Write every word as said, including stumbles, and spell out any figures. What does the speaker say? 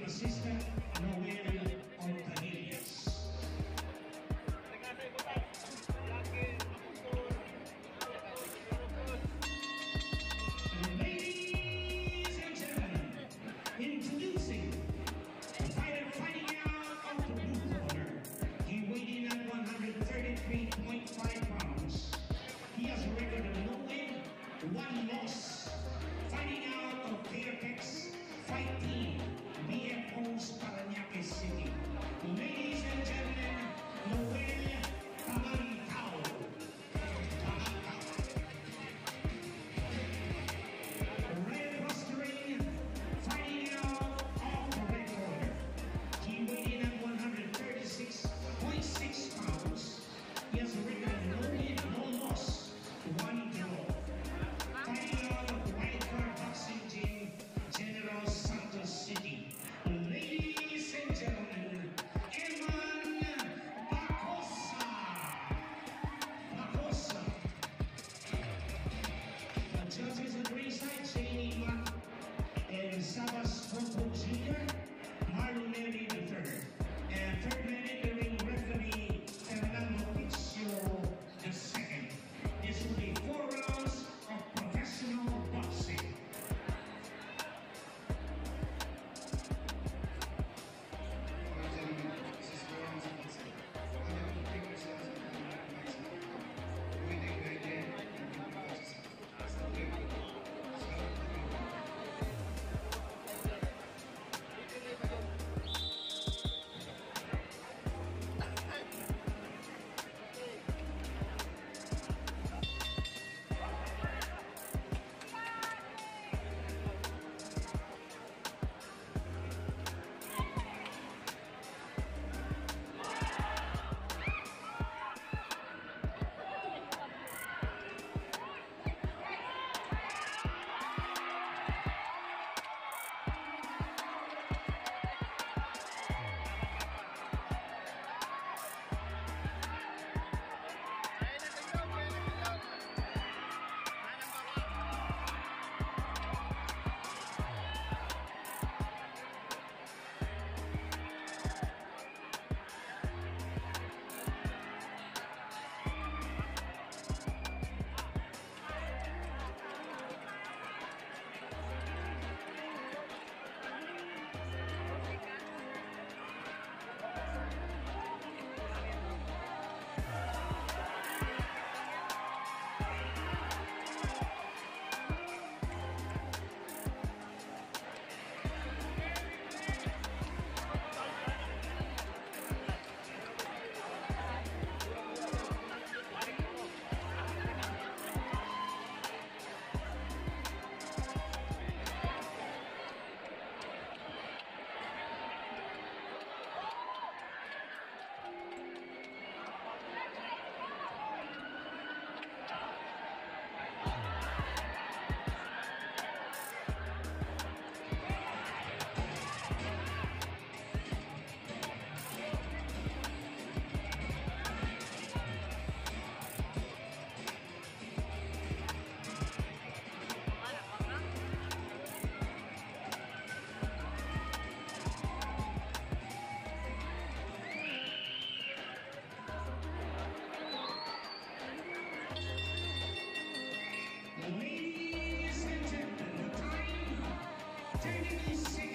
assistant Noel Ortahilias. Ladies and gentlemen, introducing the fighter fighting out of the blue corner. He weighed in at one hundred thirty-three point five pounds. He has a record of no win, one loss. Fighting out of Fairtex Fight Team, B F Os Parañaque City. Ladies and gentlemen, Noel Tamantao. Right across the ring, fighting out of the red corner. He weighed in at one hundred thirty-six point six pounds. He has a record of no win, no loss, one draw. Fighting out of the White Card Boxing Gym, General Santos City. Ladies and gentlemen, Eman Bacosa. Bacosa. The judges at ringside, Shane Mac and Sabas Popo Junior, Marlon Neri the third. And third man in the ring, referee Fernando Pizio the second. This will be four rounds of professional boxing. Ladies and gentlemen, the time, thirty-six